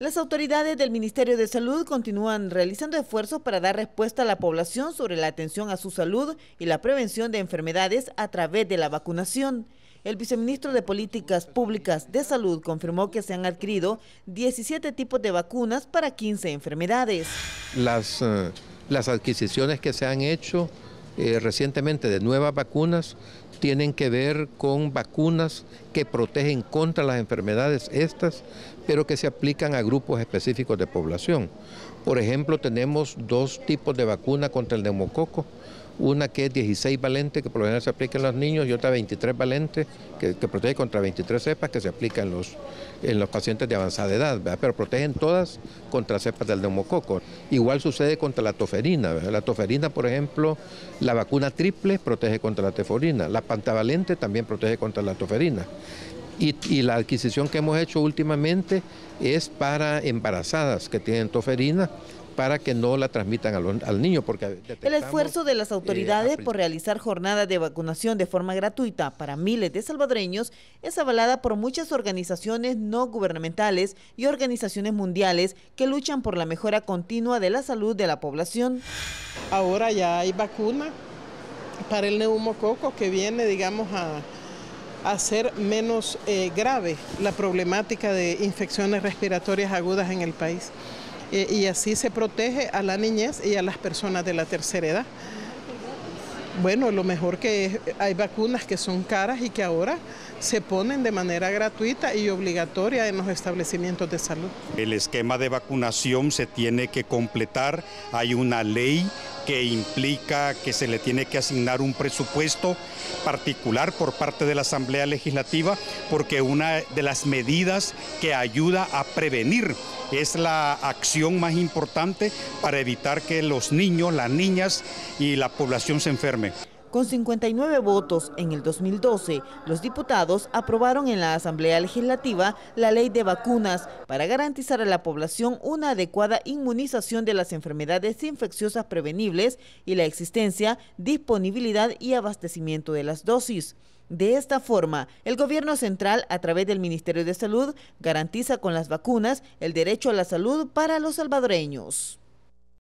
Las autoridades del Ministerio de Salud continúan realizando esfuerzos para dar respuesta a la población sobre la atención a su salud y la prevención de enfermedades a través de la vacunación. El viceministro de Políticas Públicas de Salud confirmó que se han adquirido 17 tipos de vacunas para 15 enfermedades. Las adquisiciones que se han hecho recientemente de nuevas vacunas tienen que ver con vacunas que protegen contra las enfermedades pero que se aplican a grupos específicos de población. Por ejemplo, tenemos dos tipos de vacuna contra el neumococo, una que es 16 valente, que por lo general se aplica en los niños, y otra 23 valente, que protege contra 23 cepas, que se aplica en los pacientes de avanzada edad, ¿verdad? Pero protegen todas contra cepas del neumococo. Igual sucede contra la toferina, ¿verdad? La toferina, por ejemplo, la vacuna triple protege contra la toferina, la pentavalente también protege contra la toferina. Y la adquisición que hemos hecho últimamente es para embarazadas que tienen toferina, para que no la transmitan al niño. Porque el esfuerzo de las autoridades por realizar jornadas de vacunación de forma gratuita para miles de salvadoreños es avalada por muchas organizaciones no gubernamentales y organizaciones mundiales que luchan por la mejora continua de la salud de la población. Ahora ya hay vacuna para el neumococo que viene, digamos, a hacer menos grave la problemática de infecciones respiratorias agudas en el país. Y así se protege a la niñez y a las personas de la tercera edad. Bueno, lo mejor que hay vacunas que son caras y que ahora se ponen de manera gratuita y obligatoria en los establecimientos de salud. El esquema de vacunación se tiene que completar, hay una ley que implica que se le tiene que asignar un presupuesto particular por parte de la Asamblea Legislativa, porque una de las medidas que ayuda a prevenir es la acción más importante para evitar que los niños, las niñas y la población se enfermen. Con 59 votos en el 2012, los diputados aprobaron en la Asamblea Legislativa la ley de vacunas para garantizar a la población una adecuada inmunización de las enfermedades infecciosas prevenibles y la existencia, disponibilidad y abastecimiento de las dosis. De esta forma, el gobierno central, a través del Ministerio de Salud, garantiza con las vacunas el derecho a la salud para los salvadoreños.